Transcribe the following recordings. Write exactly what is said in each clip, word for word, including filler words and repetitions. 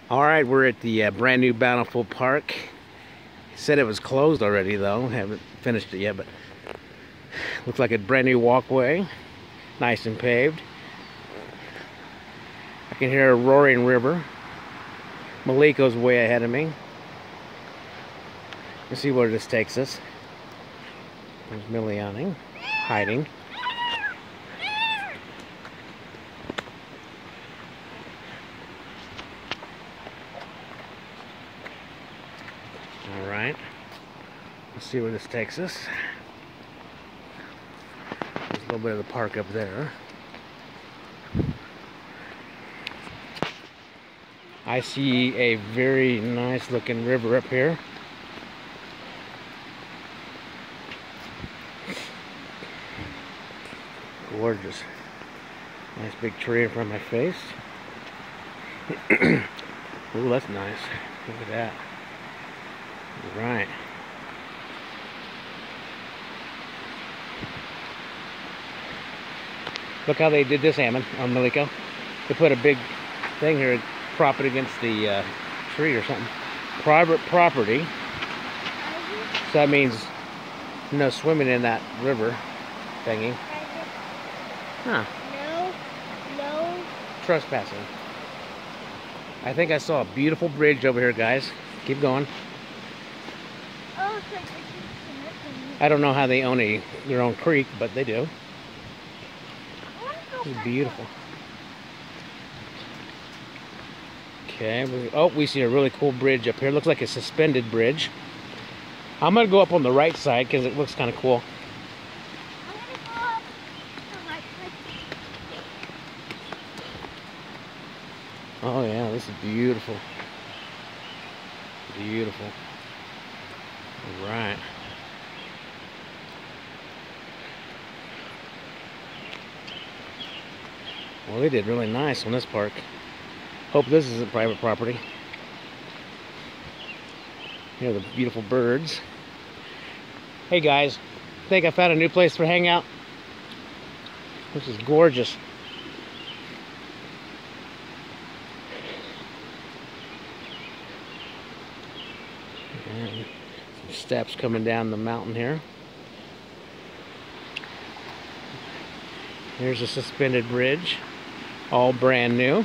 All right, we're at the uh, brand new Bountiful Park. Said it was closed already though. Haven't finished it yet, but looks like a brand new walkway, nice and paved. I can hear a roaring river. Maliko's way ahead of me. Let's see where this takes us. There's Miliani hiding. All right, let's see where this takes us. There's a little bit of the park up there. I see a very nice looking river up here. Gorgeous. Nice big tree in front of my face. Ooh, that's nice. Look at that. Right. Look how they did this, Hammond, on Maliko. They put a big thing here, prop it against the uh, tree or something. Private property. So that means no swimming in that river thingy. Huh. No, no. Trespassing. I think I saw a beautiful bridge over here, guys. Keep going. Oh, it's like it's I don't know how they own a, their own creek, but they do. It's beautiful. Okay. We, oh, we see a really cool bridge up here. Looks like a suspended bridge. I'm going to go up on the right side because it looks kind of cool. I'm gonna go up the right side. Oh yeah, this is beautiful. Beautiful. All right. Well, they did really nice on this park. Hope this isn't private property. Here are the beautiful birds. Hey guys, think I found a new place for hangout? This is gorgeous. And some steps coming down the mountain here. Here's a suspended bridge, all brand new.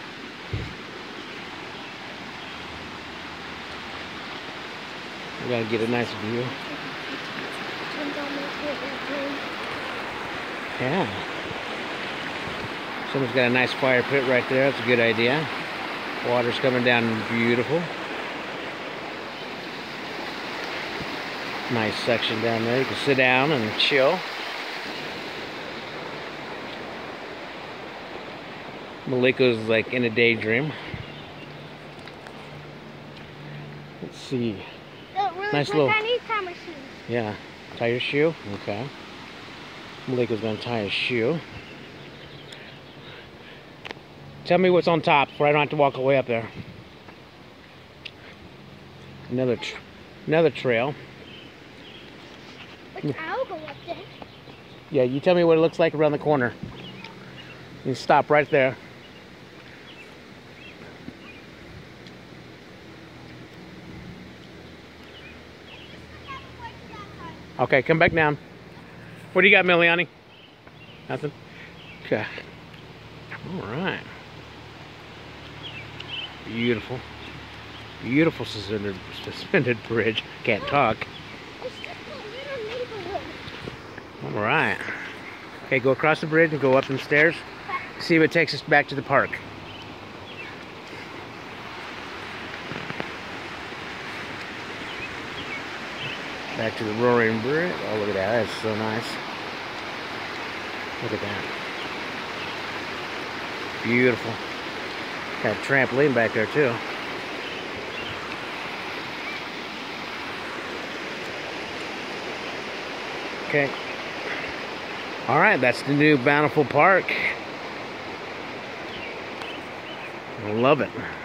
We gotta get a nice view. Yeah. Someone's got a nice fire pit right there. That's a good idea. Water's coming down beautiful. Nice section down there. You can sit down and chill. Maliko's like in a daydream. Let's see. Oh, really Nice quick, little. I need tie my shoes. Yeah. Tie your shoe? Okay. Maliko's gonna tie his shoe. Tell me what's on top before I don't have to walk away up there. Another tr another trail. Like, I'll go up there. Yeah, you tell me what it looks like around the corner. You stop right there. Okay, come back down. What do you got, Miliani? Nothing? Okay. All right. Beautiful. Beautiful suspended, suspended bridge. Can't talk. All right. Okay, go across the bridge and go up some stairs. See if it takes us back to the park. Back to the roaring bridge. Oh, look at that. That's so nice. Look at that. Beautiful. Got a trampoline back there, too. Okay. All right, that's the new Bountiful Park. I love it.